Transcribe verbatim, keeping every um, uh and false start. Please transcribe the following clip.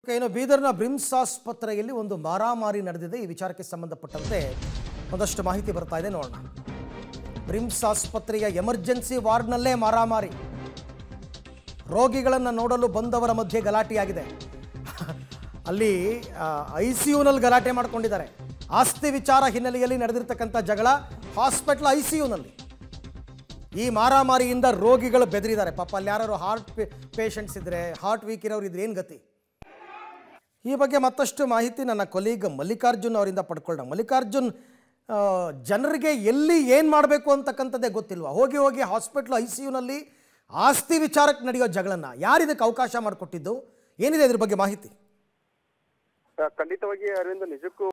ಏನು ಬೀದರ್ನ ಬ್ರಿಮ್ಸ್ ಆಸ್ಪತ್ರೆಯಲ್ಲಿ ಒಂದು ಮಾರಾಮಾರಿ ನಡೆದಿದೆ. ಈ ವಿಚಾರಕ್ಕೆ ಸಂಬಂಧಪಟ್ಟಂತೆ ಒಂದಷ್ಟು ಮಾಹಿತಿ ಬರ್ತಾ ಇದೆ, ನೋಡೋಣ. ಬ್ರಿಮ್ಸ್ ಆಸ್ಪತ್ರೆಯ ಎಮರ್ಜೆನ್ಸಿ ವಾರ್ಡ್ನಲ್ಲೇ ಮಾರಾಮಾರಿ. ರೋಗಿಗಳನ್ನು ನೋಡಲು ಬಂದವರ ಮಧ್ಯೆ ಗಲಾಟೆಯಾಗಿದೆ. ಅಲ್ಲಿ ಐ ಸಿ ಯುನಲ್ಲಿ ಗಲಾಟೆ ಮಾಡ್ಕೊಂಡಿದ್ದಾರೆ. ಆಸ್ತಿ ವಿಚಾರ ಹಿನ್ನೆಲೆಯಲ್ಲಿ ನಡೆದಿರ್ತಕ್ಕಂಥ ಜಗಳ ಹಾಸ್ಪಿಟಲ್ ಐ ಸಿ ಯುನಲ್ಲಿ. ಈ ಮಾರಾಮಾರಿಯಿಂದ ರೋಗಿಗಳು ಬೆದರಿದ್ದಾರೆ. ಪಾಪ ಅಲ್ಲಿ ಯಾರು ಹಾರ್ಟ್ ಪೇಷಂಟ್ಸ್ ಇದ್ರೆ, ಹಾರ್ಟ್ ವೀಕ್ ಇರೋರು ಇದ್ರೆ ಏನು ಗತಿ? ಈ ಬಗ್ಗೆ ಮತ್ತಷ್ಟು ಮಾಹಿತಿ ನನ್ನ ಕೊಲೀಗ್ ಮಲ್ಲಿಕಾರ್ಜುನ್ ಅವರಿಂದ ಪಡ್ಕೊಳ್ಳೋಣ. ಮಲ್ಲಿಕಾರ್ಜುನ್, ಜನರಿಗೆ ಎಲ್ಲಿ ಏನು ಮಾಡಬೇಕು ಅಂತಕ್ಕಂಥದ್ದೇ ಗೊತ್ತಿಲ್ವಾ? ಹೋಗಿ ಹೋಗಿ ಹಾಸ್ಪಿಟ್ಲ್ ಐ ಸಿ ಯುನಲ್ಲಿ ಆಸ್ತಿ ವಿಚಾರಕ್ಕೆ ನಡೆಯೋ ಜಗಳನ್ನ ಯಾರು ಇದಕ್ಕೆ ಅವಕಾಶ ಮಾಡಿಕೊಟ್ಟಿದ್ದು? ಏನಿದೆ ಇದ್ರ ಬಗ್ಗೆ ಮಾಹಿತಿ? ಖಂಡಿತವಾಗಿ ಅರವಿಂದ್, ನಿಜಕ್ಕೂ